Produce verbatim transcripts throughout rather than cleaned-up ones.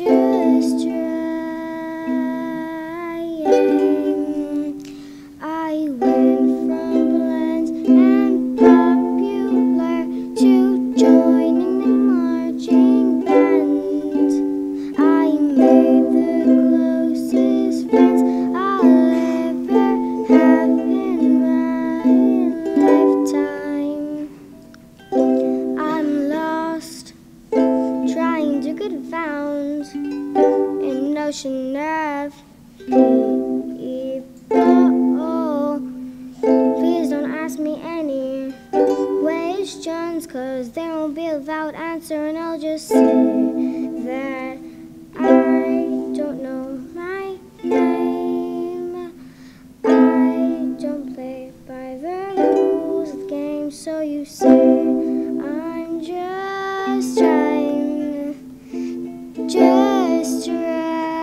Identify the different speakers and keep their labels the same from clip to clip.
Speaker 1: just trying. I went from bland and popular to joining the marching band. I made the closest friends I'll ever have in my lifetime. I'm lost, trying to get found in an ocean of people. Please don't ask me any questions, cause they won't be without answer, and I'll just say that I don't know my name. I don't play by the rules of the game, so you say I'm just trying, just trying.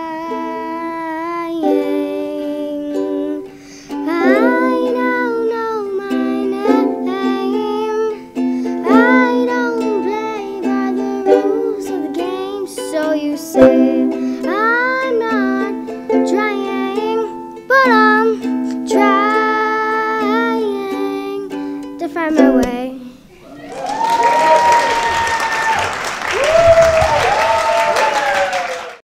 Speaker 1: I don't know my name. I don't play by the rules of the game, so you say I'm not trying, but I'm trying to find my way.